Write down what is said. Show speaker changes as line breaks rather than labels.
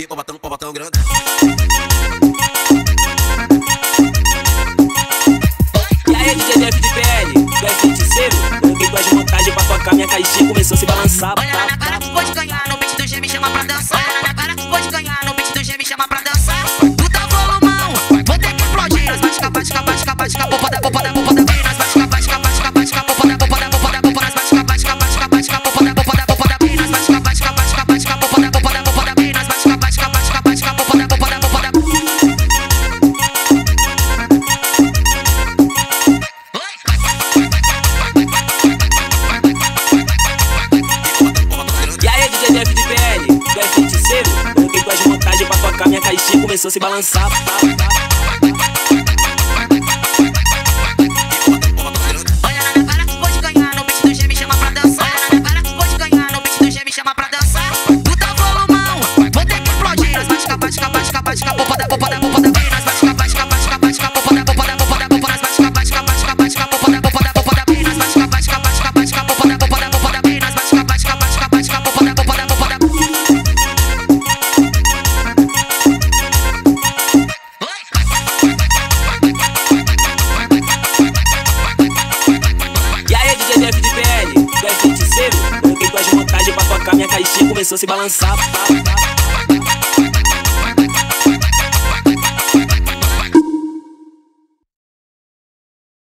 Pobatão grande.
E aí, DJ Def de PL, tu é feiticeiro? Coloquei tuas montagens pra tocar, minha caixinha começou a se balançar.
Olha na cara que pode ganhar, no beat do G me chama pra dançar. Olha na cara que pode ganhar, no beat do G me chama pra dançar. Puta volumão, vou ter que explodir. Nós bate, popa da mina. Nós bate, popa da mina.
Coloquei tuas montagens pra tocar, minha caixinha começou a se balançar.
Olha na cara que pode ganhar, no beat do G me chama pra dançar. Olha na cara que pode ganhar, no beat do G me chama pra dançar. Puta volumão, vou ter que explodir. Nós bate, popa da mina. Nós bate, popa da mina.
Coloquei tuas montagens pra tocar, minha caixinha começou a se balançar.